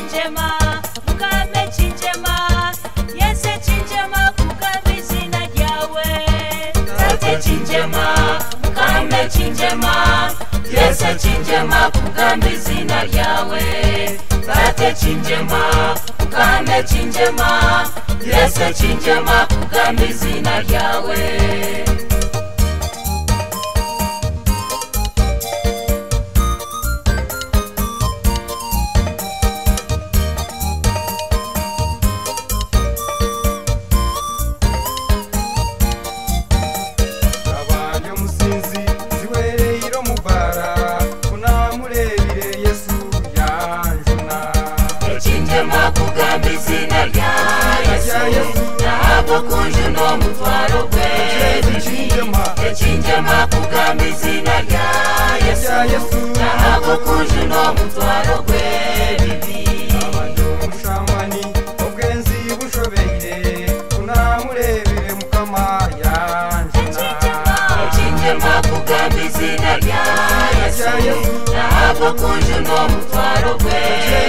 chinjema mukame chinjema yese chinjema kugamba izina ryawe tate chinjema mukame chinjema yese chinjema kugamba izina ryawe tate chinjema mukame chinjema yese chinjema kugamba izina ryawe Kunjuno mutwaro gwe chinjema kugamba izina rya Yesu ntabwo kunjuno mutwaro gwe bibi abantu mushamani obwenzi bushobeye kunamurebere mukama yanje chinjema kugamba izina rya Yesu ntabwo kunjuno mutwaro gwe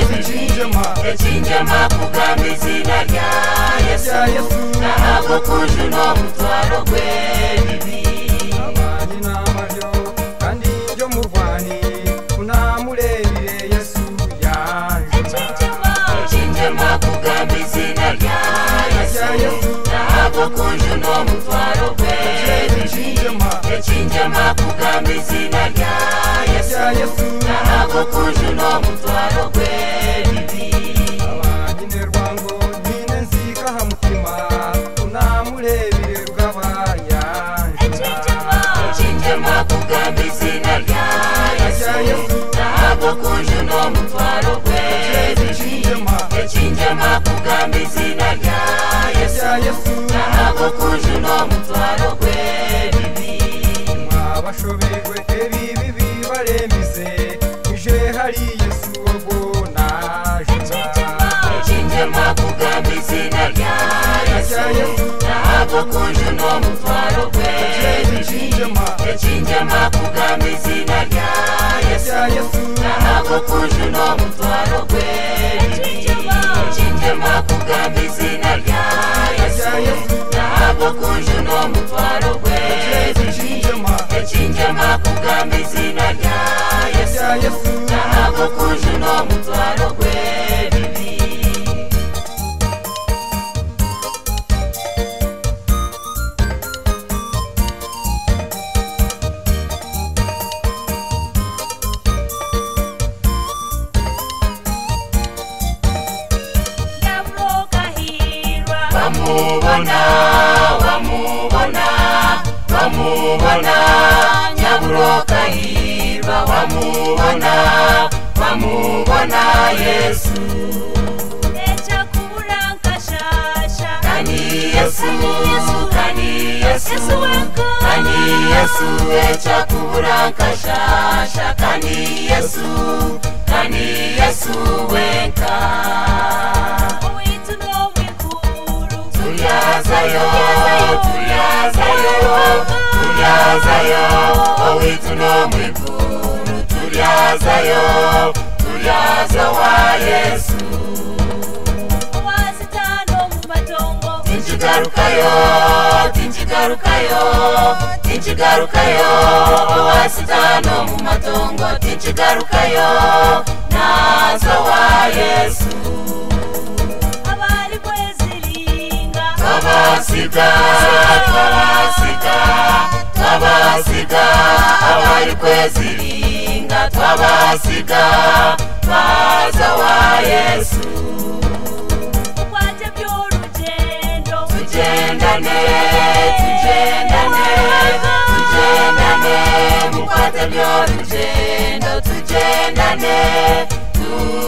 chinjema kugamba izina rya Yesu ntabwo kunjuno mutwaro gwe bibi abanye n'amaryo kandi ibyo murwani kunamurebere Yesu yanje chinjema kugamba izina rya Yesu ntabwo kunjuno mutwaro gwe chinjema kugamba izina rya Yesu ntabwo kunjuno mutwaro gwe bibi abanye rwango nyine nzika hamutima kunamurebere rugaba yanje chinjema kugamba izina rya Yesu ntabwo kunjuno mutwaro gwe chinjema kugamba izina rya Yesu ntabwo kunjuno mutwaro gwe bibi mwabashobegwe ebibi bibaremize ije hari Yesu ogo naje chinjema kugamba izina rya Yesu ntabwo kunjuno mutwaro gwe chinjema kugamba izina rya Yesu ntabwo kunjuno mutwaro gwe chinjema kugamba izina rya Yesu ntabwo kunjuno mutwaro gwe chinjema kugamba izina rya Yesu ntabwo kunjuno mutwaro gwe bibi wamubona nyaburoka hirwa wamubona Yesu echa kuburankashasha kani Yesu echa kuburankashasha kani Yesu wenka Tuyazayo, owitu no mwikuru Tuyaza wa Yesu Owasitano mu matongo Tinchigarukayo Owasitano mu matongo Tinchigarukayo Naza wa Yesu Twabasiga abari kweziringa twabasiga baza wa Yesu ukwate by'urugendo tugendane mukwate by'urugendo tugendane